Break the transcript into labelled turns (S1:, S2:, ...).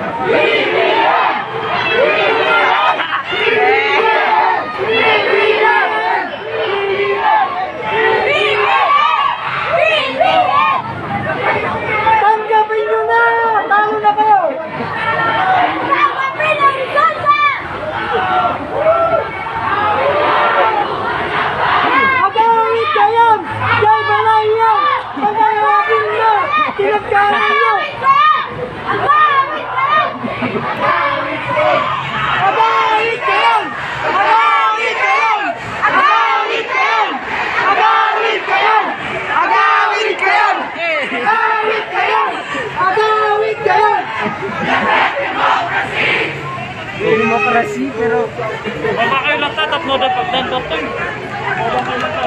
S1: Tanggapin nyo na! Talo na kayo! Agawit kayo! Jay Balaya! Agawin nyo! Tinagkanan nyo! Agawit kayo! Agawit kayo! Agawit kayo! Agawit kayo! Agawit kayo! Agawit kayo! Agawit kayo! Agawit kayo! Demokrasi pero baka kayo lang tatat mo dapat dan doktor.